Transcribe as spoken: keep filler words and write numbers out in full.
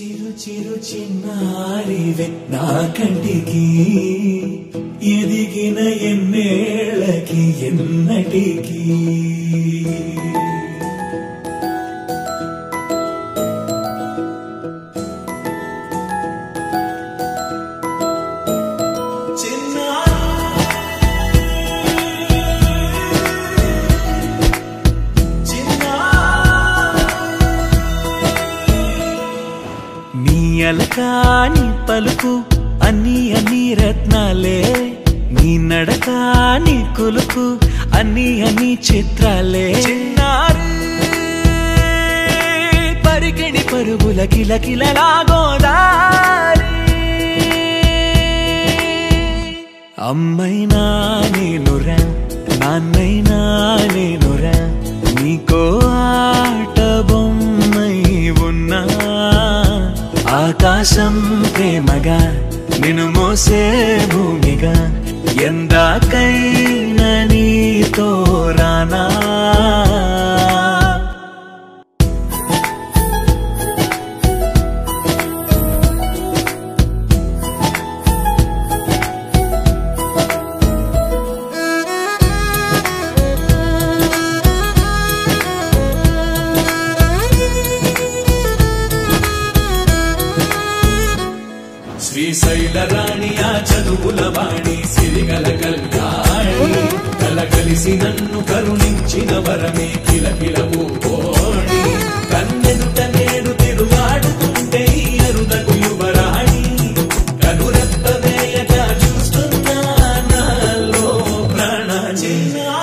చిరు చిరు చిన్నారివే నా కంటికి ఎదిగిన ఎన్నేళ్ళకి ఎన్నటికి అలకాని పలుకు అన్ని అన్ని రత్నాలే నీ నడకాని కులుకు అన్ని అన్ని చిత్రాలే చిన్నారు పరికిణి పరుగుల కిల కిలలా గోదారి అమ్మైనా నేనురా నాన్నైనా నేనురా నీకో ఆట బొమ్మై ఉన్నా ఆకాశం ప్రేమగా నిన్ను మోసే భూమిగా ఎందాకైనా నీతో రానా శ్రీశైల రాణి ఆ చదువుల వాణి సిరిగల కల్యాణి కలగలిసి నన్ను కరుణించిన వరమే కిలకిల ఓడి కన్నెదుట నేడు తిరుగాడుతుంటే అరుదకు యువరాణి కనురెప్ప వేయగా చూస్తున్నా నాలో ప్రాణ చిన్న